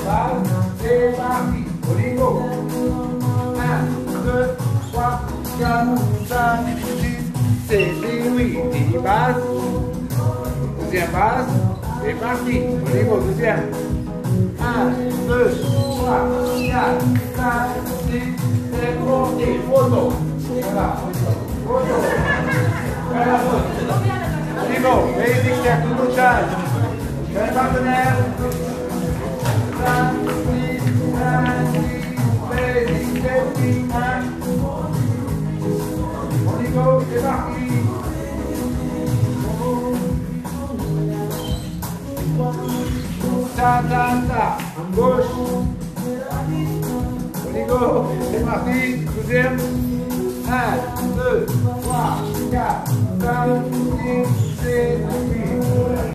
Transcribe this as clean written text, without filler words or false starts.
base, c'est parti. On y go. 1, 2, 3, 4, 5, 6, 7 et 8. Et base. Deuxième base. C'est parti. On y go. Deuxième. 1, 2, 3, 4, 5, 6, 7, 8. Photo. Voilà. Photo. Voilà. On y go. Basic step, tout le charge. Jeune partenaire. 5, 6, 5, 6, basic step, 1. On y go, c'est parti. Ta, ta, ta. En gauche. On y go, c'est parti. Deuxième. 1, 2, 3, 4, 5, 6, 7, 8.